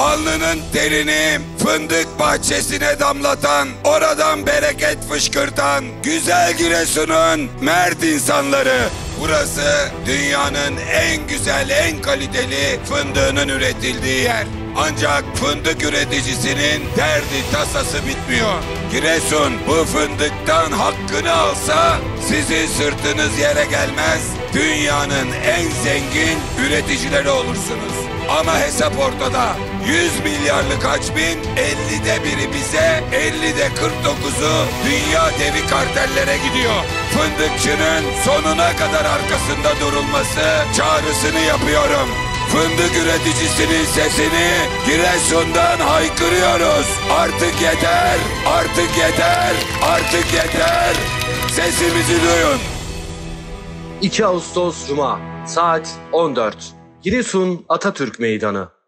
alnının terini fındık bahçesine damlatan, oradan bereket fışkırtan güzel Giresun'un mert insanları. Burası dünyanın en güzel, en kaliteli fındığının üretildiği yer. Ancak fındık üreticisinin derdi tasası bitmiyor. Giresun bu fındıktan hakkını alsa sizin sırtınız yere gelmez. Dünyanın en zengin üreticileri olursunuz. Ama hesap ortada. 100 milyarlık hacmin 50'de biri bize, 50'de 49'u dünya devi kartellere gidiyor. Fındıkçının sonuna kadar arkasında durulması çağrısını yapıyorum. Fındık üreticisinin sesini Giresun'dan haykırıyoruz. Artık yeter, artık yeter, artık yeter. Sesimizi duyun. 2 Ağustos Cuma saat 14. Giresun Atatürk Meydanı.